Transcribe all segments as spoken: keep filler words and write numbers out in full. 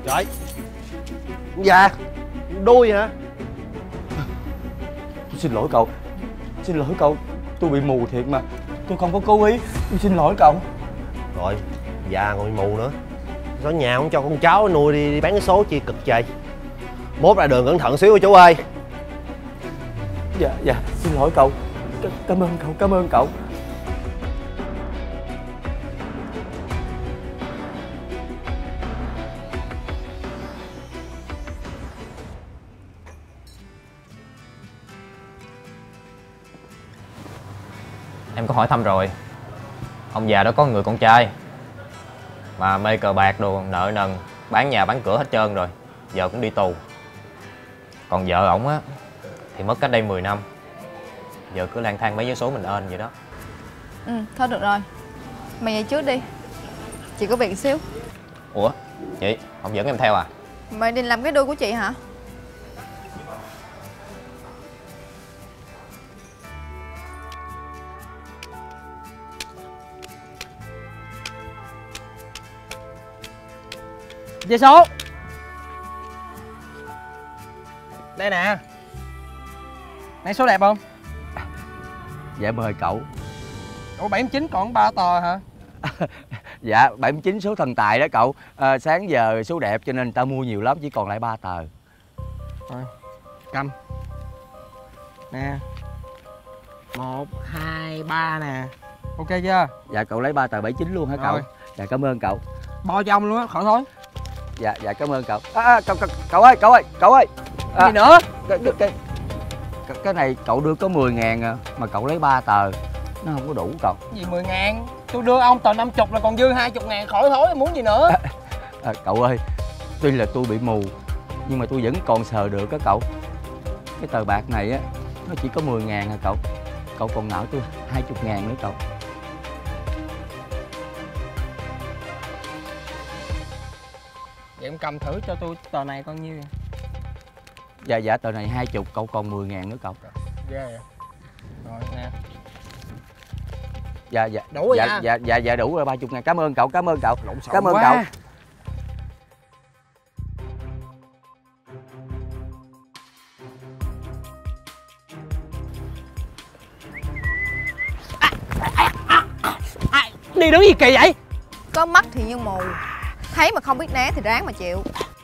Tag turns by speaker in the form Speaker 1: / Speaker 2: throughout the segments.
Speaker 1: Trời. Dạ. Đôi hả?
Speaker 2: Tôi xin lỗi cậu. Xin lỗi cậu. Tôi bị mù thiệt mà. Tôi không có cố ý. Tôi xin lỗi cậu.
Speaker 1: Rồi, già ngồi mù nữa. Ở nhà không cho con cháu nuôi đi, đi bán cái số chi cực trời. Mốt ra đường cẩn thận xíu chú ơi.
Speaker 2: Dạ, dạ, xin lỗi cậu. C Cảm ơn cậu, cảm ơn cậu.
Speaker 3: Em có hỏi thăm rồi. Ông già đó có người con trai mà mê cờ bạc đồ, nợ nần, bán nhà bán cửa hết trơn rồi, giờ cũng đi tù. Còn vợ ổng á thì mất cách đây mười năm, giờ cứ lang thang mấy vé số mình ơn vậy đó.
Speaker 4: Ừ, thôi được rồi. Mày về trước đi, chị có việc xíu.
Speaker 3: Ủa, chị không dẫn em theo à?
Speaker 4: Mày định làm cái đuôi của chị hả?
Speaker 5: Vé số đây nè. Này số đẹp không?
Speaker 2: Dạ mời cậu.
Speaker 5: Ủa bảy chín còn ba tờ hả?
Speaker 2: Dạ bảy chín số thần tài đó cậu. À, sáng giờ số đẹp cho nên ta mua nhiều lắm, chỉ còn lại ba tờ.
Speaker 5: Rồi cầm nè. Một hai ba nè. Ok chưa?
Speaker 2: Dạ cậu lấy ba tờ bảy chín luôn hả cậu?
Speaker 5: Rồi.
Speaker 2: Dạ cảm ơn cậu.
Speaker 5: Bo cho ông luôn á, khỏi thôi.
Speaker 2: Dạ dạ cảm ơn cậu. À, à, cậu, cậu cậu ơi cậu ơi cậu ơi. À,
Speaker 5: Gì nữa?
Speaker 2: Cái, cái, cái, cái, cái này cậu đưa có mười ngàn à, mà cậu lấy ba tờ. Nó không có đủ cậu.
Speaker 5: Gì mười ngàn? Tôi đưa ông tờ năm chục là còn dư hai chục ngàn, khỏi thôi, muốn gì nữa?
Speaker 2: À, à, cậu ơi, tuy là tôi bị mù nhưng mà tôi vẫn còn sờ được á cậu. Cái tờ bạc này á nó chỉ có mười ngàn à cậu. Cậu còn nợ tôi hai chục ngàn nữa cậu.
Speaker 5: Vậy em cầm thử cho tôi tờ này con nhiêu vậy?
Speaker 2: Dạ dạ tờ này hai chục, cậu còn mười ngàn nữa cậu.
Speaker 5: Ghê vậy. Rồi nè.
Speaker 2: Dạ dạ
Speaker 5: Đủ rồi
Speaker 2: dạ,
Speaker 5: nha.
Speaker 2: dạ dạ dạ đủ rồi, ba chục ngàn. Cảm ơn cậu, cảm ơn cậu.
Speaker 5: Lộn xộn
Speaker 2: Cảm ơn
Speaker 5: quá.
Speaker 2: cậu.
Speaker 5: Đi đứng gì kỳ vậy?
Speaker 4: Có mắt thì như mù, thấy mà không biết né thì ráng mà chịu.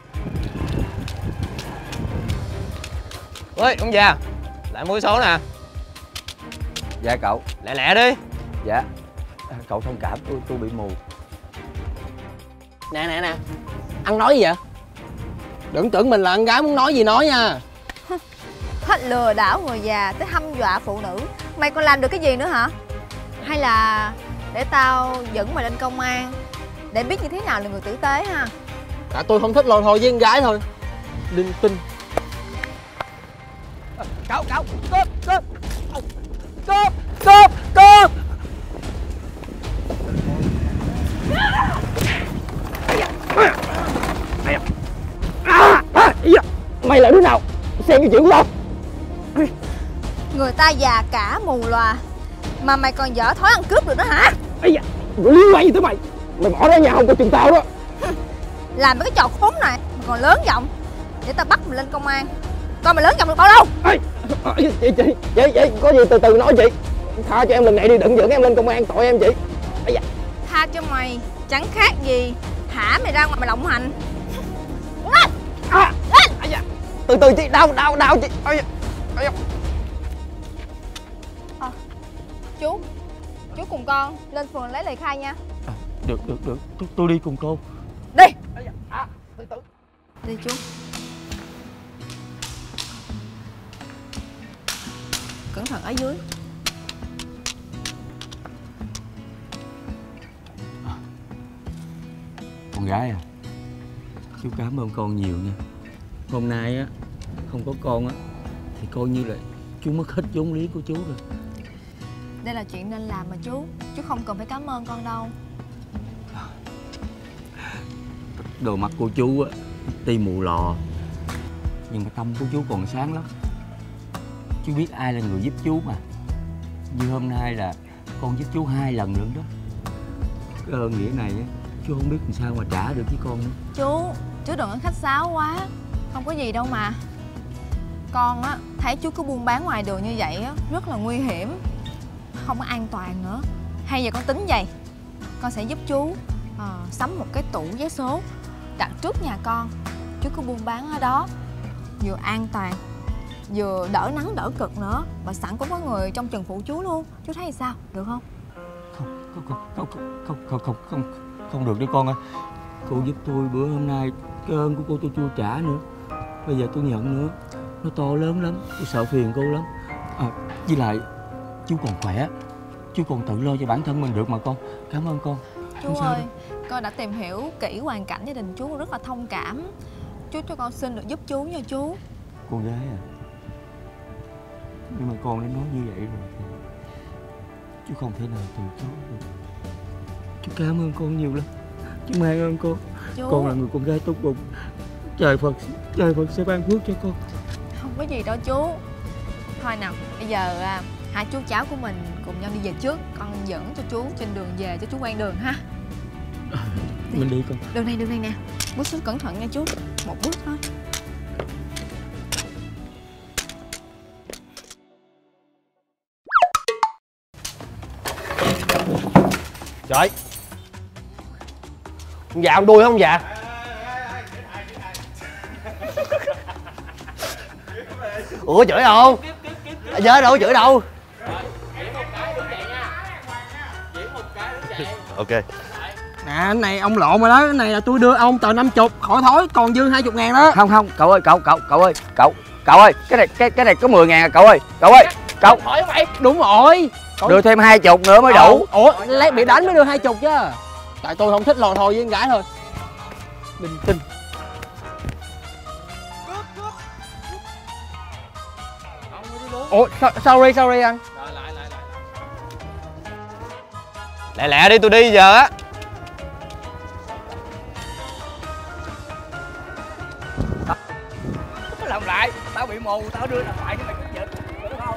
Speaker 3: Ơi ông già, lại mua số nè.
Speaker 2: Dạ cậu.
Speaker 3: Lẹ lẹ đi.
Speaker 2: Dạ à, cậu thông cảm, tôi tôi bị mù.
Speaker 5: Nè nè nè, ăn nói gì vậy? Đừng tưởng mình là con gái muốn nói gì nói nha.
Speaker 4: Hết lừa đảo người già tới hăm dọa phụ nữ, mày còn làm được cái gì nữa hả? Hay là để tao dẫn mày lên công an để biết như thế nào là người tử tế ha?
Speaker 5: À, tôi không thích lôi thôi với con gái thôi. Linh tinh. Cậu cậu cướp cướp cướp cướp cướp. Mày là đứa nào xen cái chuyện của tao?
Speaker 4: Người ta già cả mù lòa mà mày còn dở thói ăn cướp được đó hả?
Speaker 5: Ây da, liên quan gì tới mày? Mày bỏ ra nhà không có chừng tao đó.
Speaker 4: Làm mấy cái trò khốn này mà còn lớn giọng, để tao bắt mày lên công an. Coi mày lớn giọng được bao lâu?
Speaker 5: Ê, chị chị chị chị có gì từ từ nói chị. Tha cho em lần này đi, đừng dẫn em lên công an, tội em chị. Ây da.
Speaker 4: Tha cho mày chẳng khác gì thả mày ra ngoài mày lộng hành.
Speaker 5: À, à, da. Từ từ chị, đau đau đau chị. Ây da. Ây da.
Speaker 4: À, chú chú cùng con lên phường lấy lời khai nha.
Speaker 2: À, được được được tôi, tôi đi cùng cô.
Speaker 4: Đi.
Speaker 5: À, từ từ.
Speaker 4: Đi chú. Cẩn thận ở dưới.
Speaker 2: À, con gái à, chú cảm ơn con nhiều nha. Hôm nay á không có con á thì coi như là chú mất hết vốn liếng của chú rồi.
Speaker 4: Đây là chuyện nên làm mà chú. Chú không cần phải cảm ơn con đâu.
Speaker 2: Đồ mặt của chú á tuy mù lò nhưng mà tâm của chú còn sáng lắm. Chú biết ai là người giúp chú mà. Như hôm nay là con giúp chú hai lần nữa đó. Cái ơn nghĩa này á chú không biết làm sao mà trả được với con nữa.
Speaker 4: Chú, Chú đừng có khách sáo quá. Không có gì đâu mà. Con á, thấy chú cứ buôn bán ngoài đường như vậy á, rất là nguy hiểm, không có an toàn nữa. Hay giờ con tính vậy, con sẽ giúp chú à, sắm một cái tủ vé số đặt trước nhà con. Chú cứ buôn bán ở đó, vừa an toàn, vừa đỡ nắng đỡ cực nữa. Và sẵn cũng có người trong chừng phụ chú luôn. Chú thấy sao, được không?
Speaker 2: Không, không, không, không, không, không, không, không, không được đấy con ơi. Cô giúp tôi bữa hôm nay, cái ơn của cô tôi chưa trả nữa. Bây giờ tôi nhận nữa, nó to lớn lắm, tôi sợ phiền cô lắm. À, với lại chú còn khỏe, chú còn tự lo cho bản thân mình được mà con. Cảm ơn con.
Speaker 4: Chú ơi, đâu. Con đã tìm hiểu kỹ hoàn cảnh gia đình chú, rất là thông cảm. Chú cho con xin được giúp chú nha chú.
Speaker 2: Con gái à, nhưng mà con đã nói như vậy rồi, chú không thể nào từ chối được. Chú cảm ơn con nhiều lắm, chú mang ơn con. Chú... Con là người con gái tốt bụng, trời Phật trời Phật sẽ ban phước cho con.
Speaker 4: Không có gì đâu chú. Thôi nào, bây giờ à, hai chú cháu của mình cùng nhau đi về trước. Con dẫn cho chú trên đường về cho chú quen đường ha.
Speaker 2: À, mình đi con.
Speaker 4: Đường này, đường này nè. Bước xuống cẩn thận nha chú. Một bước thôi.
Speaker 1: Trời, ông già ông đuôi không dạ? Ủa chửi đâu? Nhớ đâu chửi đâu? Ok.
Speaker 5: Nè anh này ông lộn rồi đó, cái này là tôi đưa ông tờ năm chục khỏi thối, còn dư hai chục ngàn đó.
Speaker 2: Không không, cậu ơi, cậu cậu cậu ơi, cậu cậu ơi, cái này cái cái này có mười ngàn à cậu ơi, cậu ơi, cậu.
Speaker 5: Hỏi vậy. Đúng rồi.
Speaker 2: Đưa thêm hai chục nữa mới đủ.
Speaker 5: Ủa, lấy bị đánh mới đưa hai chục chứ. Tại tôi không thích lò thò với con gái thôi. Bình tĩnh. Ủa, sorry sorry anh.
Speaker 3: Lẹ lẹ đi, tôi đi giờ á.
Speaker 2: Có làm lại, tao bị mù, tao đưa làm lại nhưng mày cứ giật, đúng không?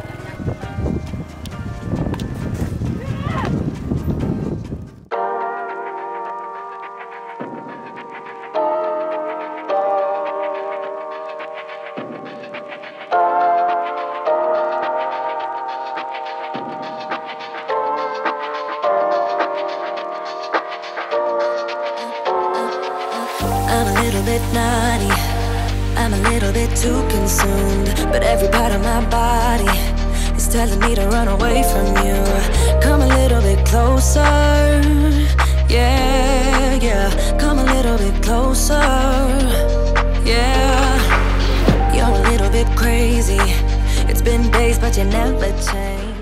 Speaker 6: I'm a little bit naughty, I'm a little bit too consumed, but every part of my body is telling me to run away from you. Come a little bit closer, yeah, yeah. Come a little bit closer, yeah. You're a little bit crazy, it's been days but you never change.